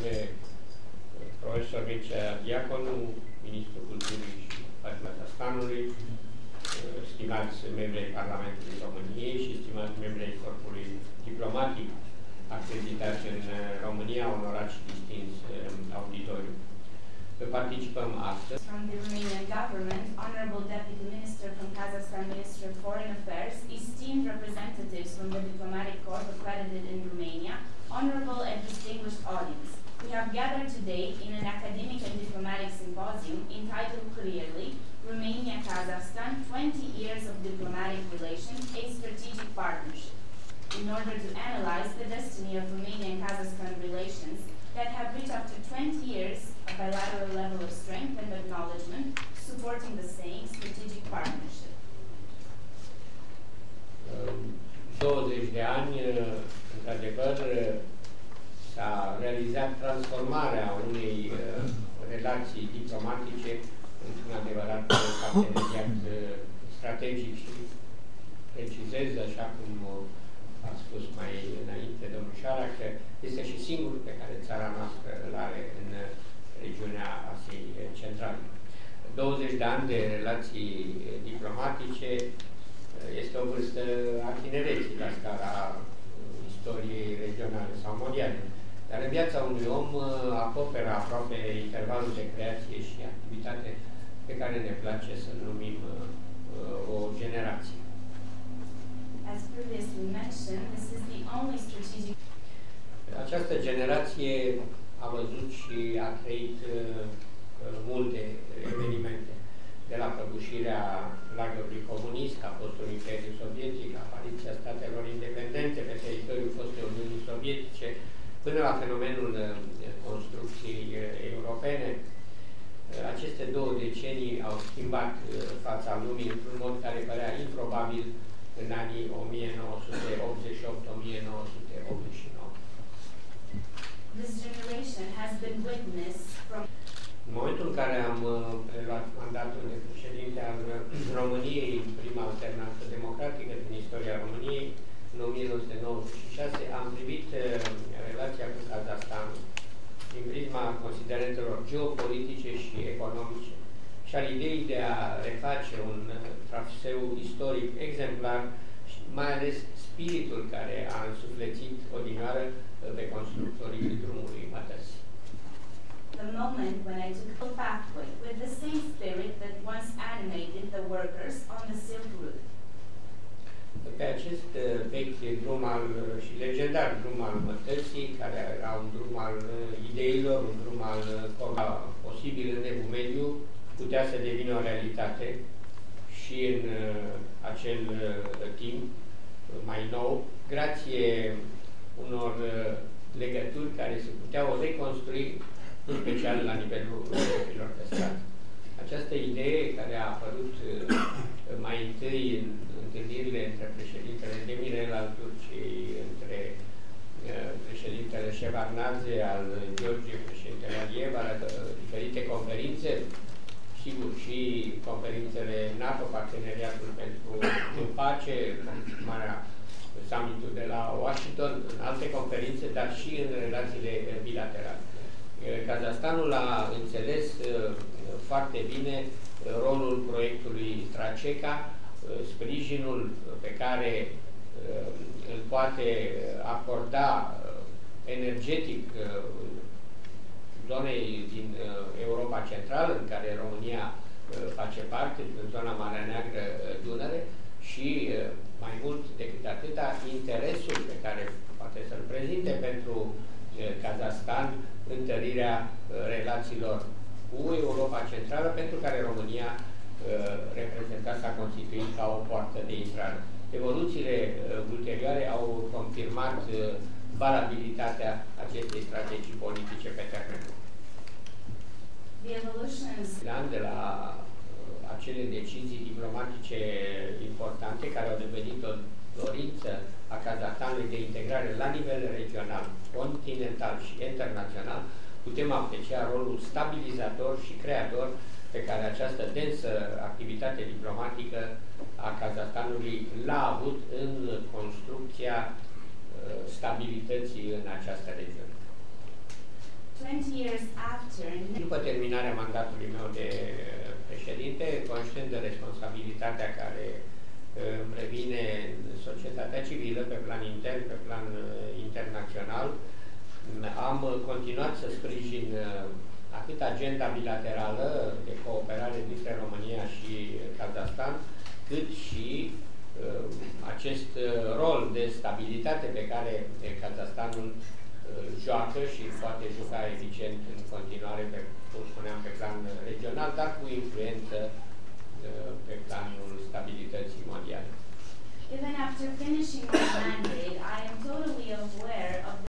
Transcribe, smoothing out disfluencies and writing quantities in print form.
domnule profesor Mircea Diaconu, ministrul Culturii și Kazahstanului, stimați membri ai Parlamentului României și stimați membri ai Corpului Diplomatic acreditați în România, onorați și distins auditoriu. Participăm astăzi. From the Romanian government, Honorable Deputy Minister from Kazakhstan, Ministry of Foreign Affairs, esteemed representatives from the diplomatic corps accredited in Romania, honorable and distinguished audience. We have gathered today in an academic and diplomatic symposium entitled clearly, Romania-Kazakhstan, 20 Years of Diplomatic Relations, a Strategic Partnership, in order to analyze the destiny of Romania and Kazakhstan relations that have reached up to 20 years a bilateral level of strength and acknowledgement, supporting the same strategic partnership. 20 de ani, într-adevăr, s-a realizat transformarea unei relații diplomatice într-un adevărat parteneriat strategic și precizez, așa cum a spus mai înainte domnul Șara, că este și singurul pe care țara noastră îl are în regiunea Asiei Centrale. 20 de ani de relații diplomatice este o vârstă a tinereții la scara istoriei regionale sau mondiale. Dar în viața unui om acoperă aproape intervalul de creație și activitate pe care ne place să-l numim o generație. As previously mentioned, this is the only strategic. Această generație a văzut și a trăit multe evenimente, de la prăbușirea lagărului comunist, a fostului Imperiu Sovietic, apariția statelor independente pe teritoriul fostei Uniunii Sovietice, până la fenomenul construcției europene. Aceste două decenii au schimbat fața lumii într-un mod care părea improbabil în anii 1988-1989. This generation has been witnessed from. În momentul în care am preluat mandatul de președinte al României, prima alternanță democratică din istoria României, în 1996, am privit relația cu Kazahstanul din prisma considerentelor geopolitice și economice și al ideii de a reface un traseu istoric exemplar și mai ales spiritul care a însuflețit odinioară pe constructorii drumului Mătăsii. The moment when I took the pathway with the same spirit that once animated the workers on the Silk Route. Pe acest vechi drum și legendar drum al Mătăsii, care era un drum al ideilor, un drum al posibil în Evul Mediu, putea să devină o realitate și în acel timp mai nou, grație unor legături care se puteau reconstrui, în special la nivelul șefilor de stat. Această idee, care a apărut mai întâi în întâlnirile între președintele Demirel al Turciei, între președintele Shevardnadze, al Georgiei, președintele Aliyev, la diferite conferințe, sigur și conferințele NATO, Parteneriatul pentru Pace, summitul de la Washington, în alte conferințe, dar și în relațiile bilaterale. Kazahstanul a înțeles foarte bine rolul proiectului Straceca, sprijinul pe care îl poate acorda energetic zonei din Europa Centrală, în care România face parte, în zona Marea Neagră, Dunăre, și mai mult decât atâta, interesul pe care poate să-l prezinte pentru Kazahstan, întărirea relațiilor cu Europa Centrală, pentru care România reprezentat s-a constituit ca o poartă de intrare. Evoluțiile ulterioare au confirmat valabilitatea acestei strategii politice pe termen lung. De la acele decizii diplomatice importante care au devenit o dorință a Kazahstanului de integrare la nivel regional, continental și internațional, putem aprecia rolul stabilizator și creator pe care această densă activitate diplomatică a Kazahstanului l-a avut în construcția stabilității în această regiune. To terminarea mandatului meu de președinte, conștient de responsabilitatea care îmi revine în societatea civilă, pe plan intern, pe plan internațional, am continuat să sprijin atât agenda bilaterală de cooperare dintre România și Kazahstan, cât și acest rol de stabilitate pe care Kazahstanul joacă și poate juca eficient în continuare, cum spuneam, pe plan regional, dar cu influență pe planul stabilității mondiale. Even after finishing my mandate, I am totally aware of